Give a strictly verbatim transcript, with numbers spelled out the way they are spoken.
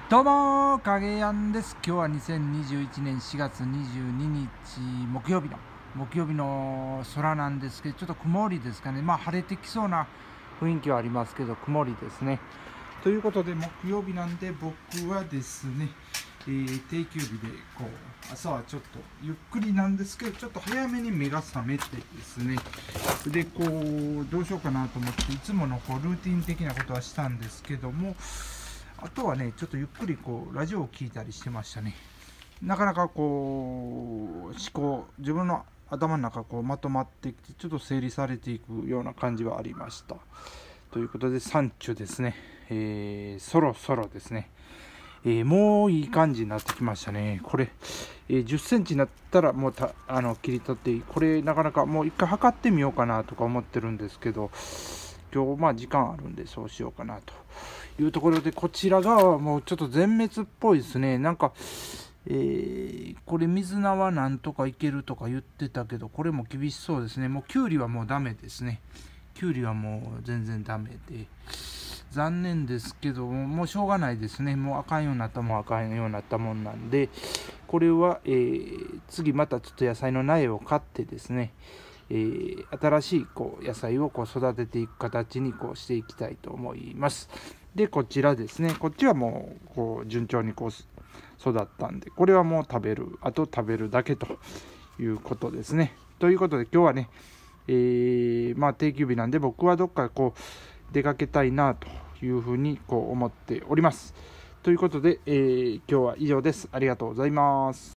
どうも影やんです。今日はにせんにじゅういちねんしがつにじゅうににち木曜日の木曜日の空なんですけど、ちょっと曇りですかね。まあ晴れてきそうな雰囲気はありますけど曇りですね。ということで木曜日なんで僕はですね、えー、定休日でこう朝はちょっとゆっくりなんですけど、ちょっと早めに目が覚めてですね、でこうどうしようかなと思っていつものこうルーティン的なことはしたんですけども、あとはねちょっとゆっくりこうラジオを聞いたりしてましたね。なかなかこう思考、自分の頭の中こうまとまってきてちょっと整理されていくような感じはありました。ということで山中ですね、えー、そろそろですね、えー、もういい感じになってきましたね。これ、えー、じゅっセンチになったらもうたあの切り取っていい。これなかなかもう一回測ってみようかなとか思ってるんですけど、今日まあ時間あるんでそうしようかなというところで、こちら側はもうちょっと全滅っぽいですね。なんか、えー、これ水菜はなんとかいけるとか言ってたけど、これも厳しそうですね。もうキュウリはもうダメですね。キュウリはもう全然ダメで残念ですけどもうしょうがないですね。もうあかんようになったもんあかんようになったもんなんで、これは、えー、次またちょっと野菜の苗を買ってですね、えー、新しいこう野菜をこう育てていく形にこうしていきたいと思います。でこちらですね、こっちはもうこう順調にこう育ったんで、これはもう食べる、あと食べるだけということですね。ということで今日はね、えー、まあ定休日なんで僕はどっかこう出かけたいなというふうにこう思っております。ということで、えー、今日は以上です。ありがとうございます。